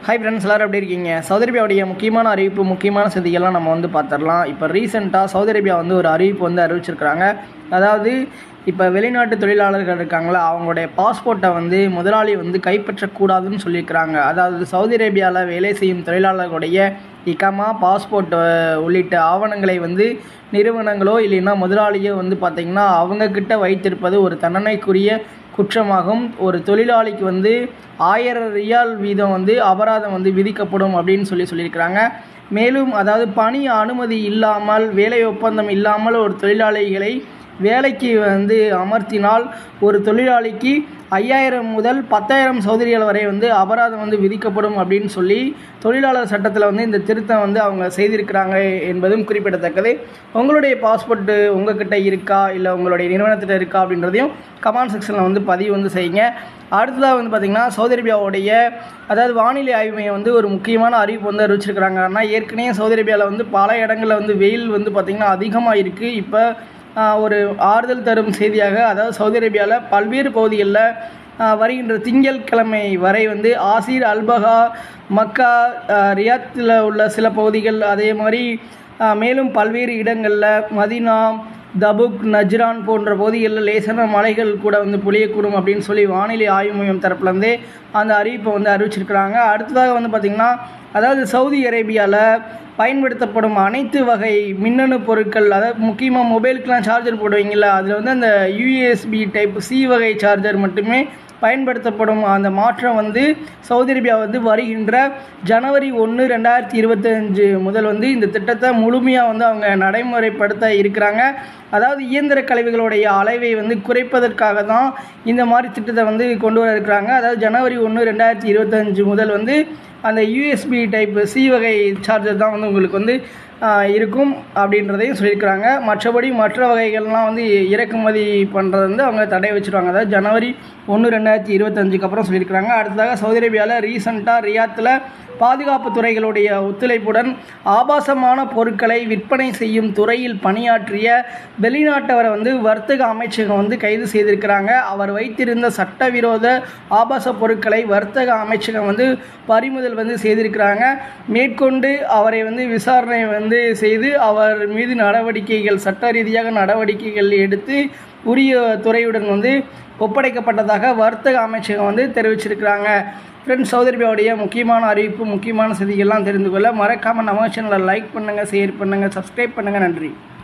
Hi friends, எல்லோரும் எப்படி இருக்கீங்க? சவுதி அரேபியாவுடைய முக்கியமான அறிவிப்பு, முக்கியமான செய்திகள்லாம் நம்ம பார்த்துடலாம். இப்போ ரீசெண்டாக சவுதி அரேபியா ஒரு அறிவிப்பு அறிவிச்சிருக்கிறாங்க. அதாவது இப்போ வெளிநாட்டு தொழிலாளர்கள் இருக்காங்களா, அவங்களுடைய பாஸ்போர்ட்டை முதலாளி கைப்பற்றக்கூடாதுன்னு சொல்லியிருக்கிறாங்க. அதாவது சவுதி அரேபியாவில் வேலை செய்யும் தொழிலாளர்களுடைய இகாமா, பாஸ்போர்ட் உள்ளிட்ட ஆவணங்களை நிறுவனங்களோ இல்லைன்னா முதலாளியோ பார்த்திங்கன்னா அவங்கக்கிட்ட வைத்திருப்பது ஒரு தண்டனைக்குரிய குற்றமாகும். ஒரு தொழிலாளிக்கு 1000 ரியால் வீதம் அபராதம் விதிக்கப்படும் அப்படின்னு சொல்லியிருக்கிறாங்க. மேலும் அதாவது பணி அனுமதி இல்லாமல், வேலை ஒப்பந்தம் இல்லாமல் ஒரு தொழிலாளிகளை வேலைக்கு அமர்த்தினால் ஒரு தொழிலாளிக்கு 5000 முதல் 10,000 சவுதி ரியால் வரை அபராதம் விதிக்கப்படும் அப்படின்னு சொல்லி தொழிலாளர் சட்டத்தில் இந்த திருத்தம் அவங்க செய்திருக்கிறாங்க என்பதும் குறிப்பிடத்தக்கது. உங்களுடைய பாஸ்போர்ட்டு உங்கள்கிட்ட இருக்கா, இல்லை உங்களுடைய நிறுவனத்திட்ட இருக்கா அப்படின்றதையும் கமெண்ட் செக்ஷனில் பதிவு செய்யுங்க. அடுத்ததாக பார்த்திங்கன்னா சவுதி அரேபியாவுடைய அதாவது வானிலை ஆய்வு மையம் ஒரு முக்கியமான அறிவிப்பு அறிவிச்சிருக்கிறாங்க. ஆனால் ஏற்கனவே சவுதி அரேபியாவில் பல இடங்களில் வெயில் பார்த்திங்கன்னா அதிகமாக இருக்குது. இப்போ ஒரு ஆறுதல் தரும் செய்தியாக, அதாவது சவுதி அரேபியாவில் பல்வேறு பகுதிகளில் வருகின்ற திங்கட்கிழமை வரை ஆசிர், அல்பகா, மக்கா, ரியாத்தில் உள்ள சில பகுதிகள், அதே மாதிரி மேலும் பல்வேறு இடங்களில் மதீனா, தபுக், நஜ்ரான் போன்ற பகுதிகளில் லேசான மலைகள் கூட பொழியக்கூடும் அப்படின்னு சொல்லி வானிலை ஆய்வு மையம் தரப்புலேருந்தே அந்த அறிவிப்பை அறிவிச்சிருக்கிறாங்க. அடுத்ததாக பார்த்திங்கன்னா அதாவது சவுதி அரேபியாவில் பயன்படுத்தப்படும் அனைத்து வகை மின்னணு பொருட்கள், அதாவது முக்கியமாக மொபைலுக்கெலாம் சார்ஜர் போடுவீங்களா, அதில் அந்த யூஎஸ்பி டைப் சி வகை சார்ஜர் மட்டுமே பயன்படுத்தப்படும். அந்த மாற்றம் சவுதி அரேபியா வருகின்ற ஜனவரி 1, 2025 முதல் இந்த திட்டத்தை முழுமையாக அவங்க நடைமுறைப்படுத்த இருக்கிறாங்க. அதாவது இயந்திர கழிவுகளுடைய அளவை குறைப்பதற்காக தான் இந்த மாதிரி திட்டத்தை கொண்டு வர இருக்கிறாங்க. அதாவது ஜனவரி 1, 2025 முதல் அந்த யூஎஸ்பி டைப் சி வகை சார்ஜர் தான் உங்களுக்கு இருக்கும் அப்படின்றதையும் சொல்லியிருக்கிறாங்க. மற்றபடி மற்ற வகைகள்லாம் இறக்குமதி பண்ணுறது அவங்க தடை வச்சுருவாங்க. அதாவது ஜனவரி 1, 2025 அப்புறம் சொல்லியிருக்கிறாங்க. அடுத்ததாக சவுதி அரேபியாவில் ரீசெண்டாக ரியாத்தில் பாதுகாப்பு துறைகளுடைய ஒத்துழைப்புடன் ஆபாசமான பொருட்களை விற்பனை செய்யும் துறையில் பணியாற்றிய வெளிநாட்டவரை வர்த்தக அமைச்சகம் கைது செய்திருக்கிறாங்க. அவர் வைத்திருந்த சட்டவிரோத ஆபாச பொருட்களை வர்த்தக அமைச்சகம் பறிமுதல் செய்திருக்கிறாங்க. மேற்கொண்டு அவரை விசாரணை செய்து அவர் மீது நடவடிக்கைகள், சட்ட ரீதியாக நடவடிக்கைகள் எடுத்து உரிய துறையுடன் ஒப்படைக்கப்பட்டதாக வர்த்தக அமைச்சகம் தெரிவிச்சிருக்கிறாங்க. ஃப்ரெண்ட்ஸ், சவுதி அரேபியாவுடைய முக்கியமான அறிவிப்பு, முக்கியமான செய்திகள்லாம் தெரிந்து கொள்ள மறக்காமல் நம்ம சேனலை லைக் பண்ணுங்கள், ஷேர் பண்ணுங்கள், சப்ஸ்கிரைப் பண்ணுங்கள். நன்றி.